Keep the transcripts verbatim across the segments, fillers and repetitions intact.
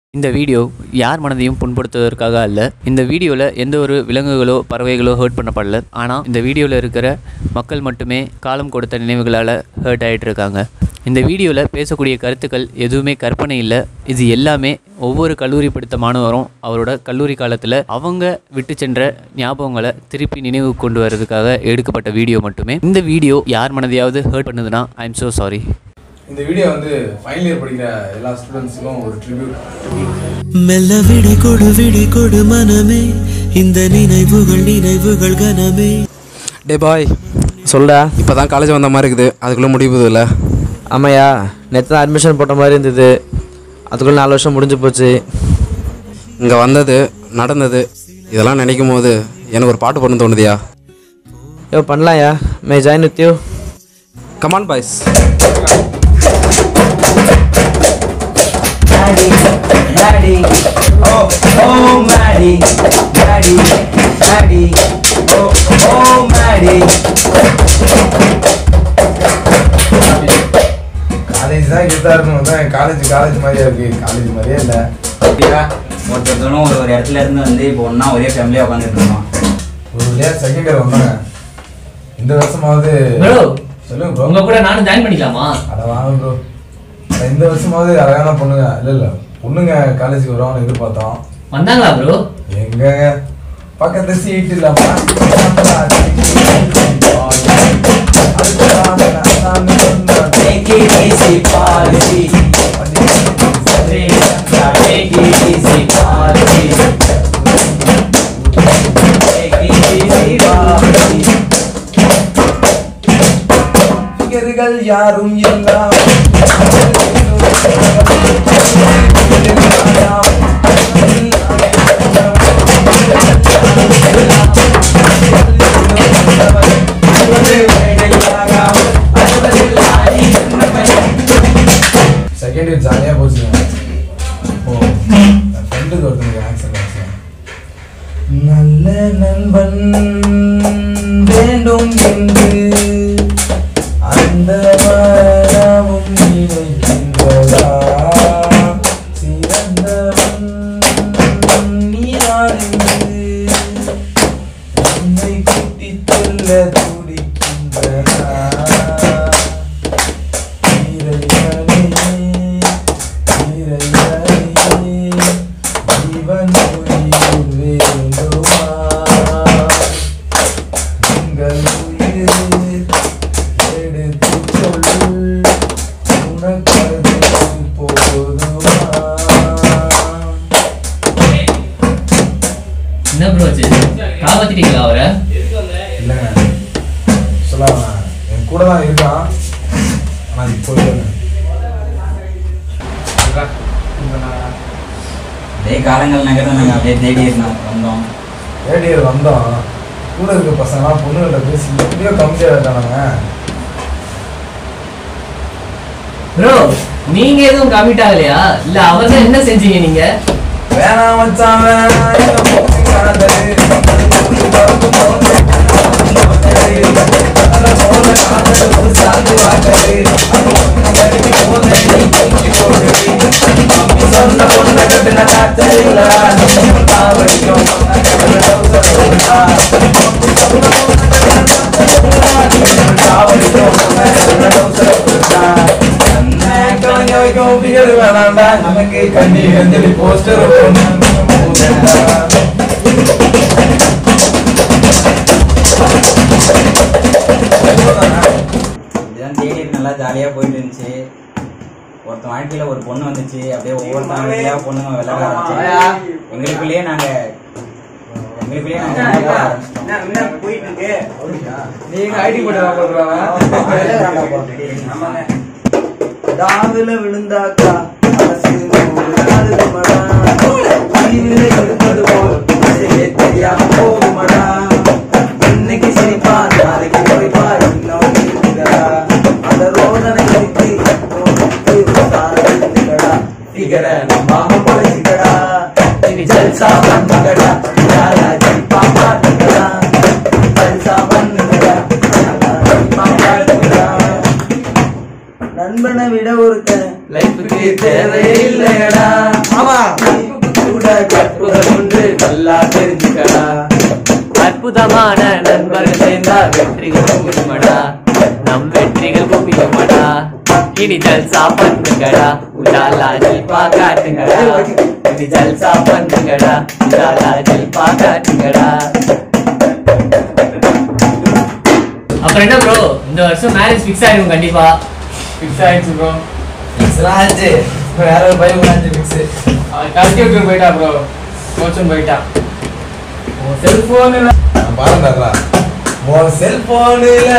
இந்த வீடியோ யார் மனதையும் புண்படுத்துவதற்காக அல்ல. இந்த வீடியோவில் எந்த ஒரு விலங்குகளோ பறவைகளோ ஹர்ட் பண்ணப்படல. ஆனால் இந்த வீடியோவில் இருக்கிற மக்கள் மட்டுமே காலம் கொடுத்த நினைவுகளால் ஹர்ட் ஆகிட்டு இருக்காங்க. இந்த வீடியோவில் பேசக்கூடிய கருத்துக்கள் எதுவுமே கற்பனை இல்லை. இது எல்லாமே ஒவ்வொரு கல்லூரி படித்த மாணவரும் அவரோட கல்லூரி காலத்தில் அவங்க விட்டு சென்ற ஞாபகங்களை திருப்பி நினைவு கொண்டு வர்றதுக்காக எடுக்கப்பட்ட வீடியோ மட்டுமே. இந்த வீடியோ யார் மனதையாவது ஹர்ட் பண்ணுதுன்னா ஐ எம் ஸோ சாரி. இந்த வீடியோ வந்து ஃபைனல் இயர் படிக்கிற எல்லா ஸ்டூடெண்ட்ஸுக்கும் ஒரு ட்ரிபியூட். மெல்ல விடை கொடு விடை கொடு மனமே, இந்த நினைவுகள் நினைவுகள் கனமே. டே பாய் சொல்டா, இப்போ தான் காலேஜ் வந்த மாதிரி இருக்குது, அதுக்குள்ளே முடிவுது இல்லை? ஆமாய்யா, நேற்று தான் அட்மிஷன் போட்ட மாதிரி இருந்தது, அதுக்குள்ளே நாலு வருஷம் முடிஞ்சு போச்சு. இங்கே வந்தது நடந்தது இதெல்லாம் நினைக்கும் போது எனக்கு ஒரு பாட்டு பண்ண தோணுதியா? யோ பண்ணலாம்யா, may join with you. Come on boys. Maddie, Maddie, oh, oh, Maddie, Maddie, Maddie, oh, oh, Maddie. College தான் கிட்டா இருக்கணும் தான். காலேஜ் காலேஜ் மாதிரியா இருக்கு, காலேஜ் மாதிரியே இல்லை. ஒருத்தரும் ஒரு ஒரு இடத்துல இருந்து வந்து இப்போ ஒன்றா ஒரே ஃபேமிலியாக உட்காந்துட்டு இருக்கோம். ஒரு வழியாக செகண்ட் இயர் வந்தாங்க. இந்த வருஷமாவது சொல்லுங்க ப்ரோ, உங்க கூட நானும் ஜாயின் பண்ணிக்கலாமா? அட வாங்க ப்ரோ, இந்த வருஷமாவது அழகான பொண்ணுங்க இல்லை இல்லை பொண்ணுங்க காலேஜுக்கு வருவாங்கன்னு எதிர்பார்த்தோம். வந்தாங்களா ப்ரோ? எங்க பக்கத்து சீட் இல்லாம Take it easy, policy. Take it easy, policy. Take it easy, policy. பிகர்கள் யாரும் எல்லாம் செகண்ட் இயர் ஜாலியாக போச்சுங்க. ஓ ஃப்ரெண்டுக்கு ஒருத்தனுக்கு ஆக்சன் ஆச்சு. நல்ல நண்பன் வேண்டும் என்று அந்த மரமும் நினைக்கின்றதா, சிறந்தவன் நீதான் என்று என்னை கூட்டிச் செல்ல துடிக்கின்றதா. என்ன ப்ரோ ஆச்சு? காப்பாத்திட்டீங்களா அவரை? இல்லைங்க சொல்லாம என் கூட தான் இருக்கான், ஆனால் இப்போ இல்லைங்க. அதே காலங்கள் நகர்ந்து நாங்கள் அப்படியே தேடி இருந்தோம் வந்தோம். தேர்ட் இயர் வந்தோம். கூட இருக்க பசங்களாம் பொண்ணுகிட்ட பேசி எப்படியோ கம்மியாக இருக்கானுங்க. ப்ரோ நீங்க எதுவும் கமிட் ஆகலையா? இல்ல அவர் தான் என்ன செஞ்சீங்க நீங்க? வேணாம் மச்சான் வேணாம், எங்க போச்சு காதலு. சொன்ன பொண்ணு கட்டுன காத்தலிங்களா வேணாண்டா நமக்கு கண்ணி வெஞ்சலி போஸ்டர் இதுதான் தேடி நல்லா ஜாலியாக போயிட்டு இருந்துச்சு. ஒருத்தன் வாழ்க்கையில ஒரு பொண்ணு வந்துச்சு, அப்படியே ஒவ்வொருத்தன் வாழ்க்கையா பொண்ணுங்க விளையாட ஆரம்பிச்சு எங்களுக்குள்ளேயே நாங்க எங்களுக்குள்ளேயே நாங்க போயிட்டு இருக்கு. நீங்க ஐடி போட்டு தாவில விழுந்தாக்கா அரசு தெரியாம போகுமடா. இன்னைக்கு சிரிப்பா நாளைக்கு போய்ப்பா இன்னொரு அந்த ரோதனை திகட நம்ம பொழைச்சிக்கடா, ஜல்சா பண்ணுங்கடா, பாப்பா ஜல்சா பண்ணுங்கடா, நண்பனை விட ஒருத்தன் லைஃபுக்கு தேவையில்லைடா. ஆமா. சொந்தமான நண்பர்கள் சேர்ந்தா வெற்றிகள் குவியுமடா, நம் வெற்றிகள் குவியுமடா. இனி ஜல்சா பண்ணுங்கடா, உஜாலா ஜல்பா காட்டுங்கடா. இனி ஜல்சா பண்ணுங்கடா, உஜாலா ஜல்பா காட்டுங்கடா. அப்புறம் என்ன ப்ரோ, இந்த வருஷம் மேரேஜ் ஃபிக்ஸ் ஆயிடும் கண்டிப்பா? ஃபிக்ஸ் ஆயிடுச்சு ப்ரோ. ஆச்சு வேற ஒரு பையன் ஆச்சு ஃபிக்ஸ். கல்ட்டி விட்டு போயிட்டா ப்ரோ, கோச்சும் போயிட்டா. செல்போன் பாருங்கடா உன் செல்போனில்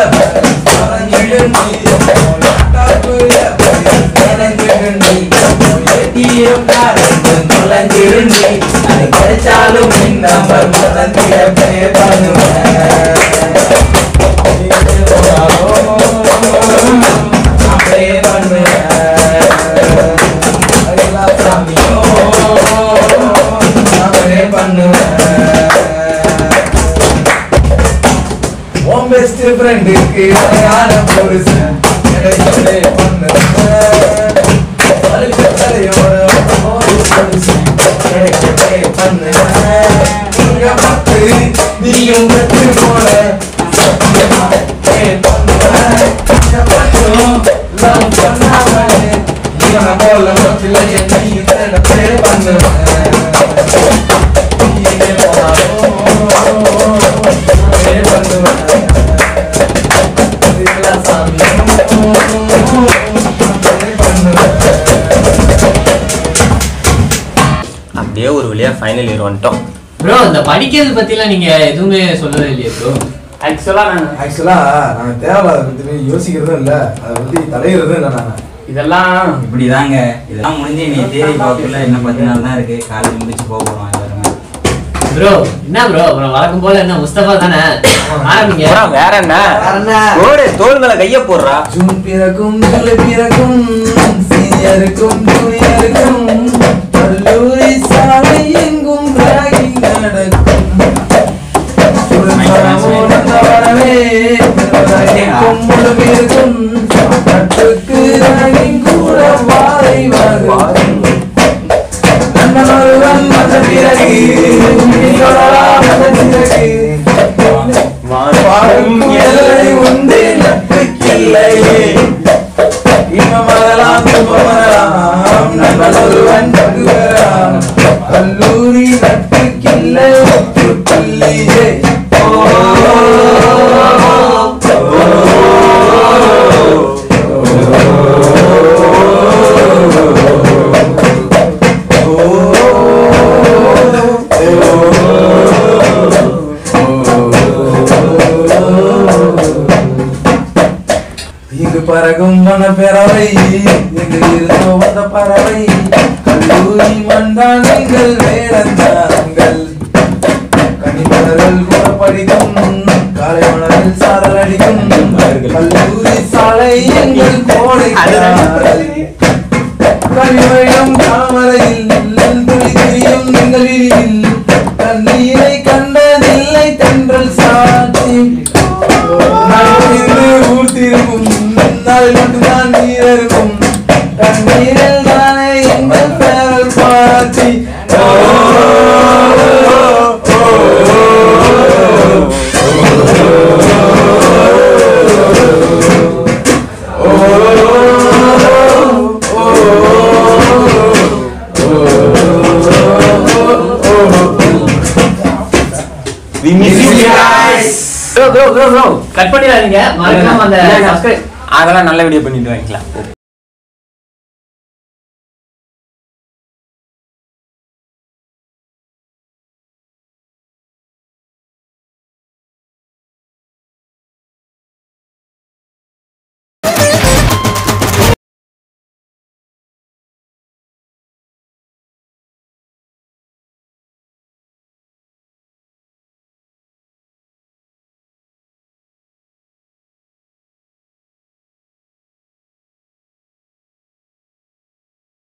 பெஸ்ட் ஃப்ரெண்டுக்கு அழகான புருஷன் கிடைக்கவே பண்ணுவேன், கிடைக்கவே பண்ணுவேன். இங்க பார்த்து நீயும் கற்று போல போல அப்படியே ஒரு வழியா ஃபைனல் இயர் வந்துட்டோம். ப்ரோ இந்த படிக்கிறது பத்திலாம் நீங்க எதுவுமே சொல்லவே இல்லையே ப்ரோ? ஆக்சுவலா நாங்க ஆக்சுவலா நாங்க தேவையில்ல அதை பத்தி யோசிக்கிறதும் இல்லை, அதை பத்தி தலையிறதும் இல்லை. நாங்க இதெல்லாம் இப்படிதாங்க, இதெல்லாம் முடிஞ்சு நீ தேடி பார்க்கல, இன்னும் பத்து நாள் தான் இருக்கு, காலேஜ் முடிச்சு போக போறோம் எல்லாருமே. ப்ரோ என்ன ப்ரோ, அப்புறம் வழக்கம் போல என்ன முஸ்தபா தானே ஆரம்பிங்க. வேற என்ன ஓடு, தோல் மேல கைய போடுறா. ஜூன் பிறக்கும் ஜூலை பிறக்கும் சீனியருக்கும் ஜூனியருக்கும் கல்லூரி சாலை எங்கும் ராகிங் நடக்கும். வரவே முழுமிருக்கும் நட்புக்கு ராகிங் கூட வாரை வாரும். நண்பன் ஒருவன் வந்த பிறகு வாழும் எல்லை உண்டு நட்புக்கில்லையே. இன்பம் வரலாம் துன்பம் வரலாம், நண்பன் ஒருவன் தங்குவராம். கல்லூரி நட்புக்கில்லை ஒற்றுக்கில்லையே. இங்கு பறகும் மன பெறவை எங்கு இருந்தோ வந்த பறவை. கல்லூரி மண்டான் எங்கள் வேடந்தாங்கள், கனிமலர்கள் கூட படிக்கும் காலை மணலில் சாரல் அடிக்கும். கல்லூரி சாலை எங்கள் கோடை கனிமயம் தாமரையில் துளி திரியும் எங்கள் விழியில். கண்ணீரை கண்டதில்லை தென்றல் சாட்சி, ஊர்த்திருக்கும் நாளில் மட்டும்தான் நீர் இருக்கும். கண்ணீரில் தானே எங்கள் பேரல் பாட்டி. We miss you guys. Bro bro bro bro cut பண்ணிடாதீங்க, மறக்காம அந்த சப்ஸ்கிரைப் அதெல்லாம் நல்ல வீடியோ பண்ணிட்டு வாங்கிக்கலாம்.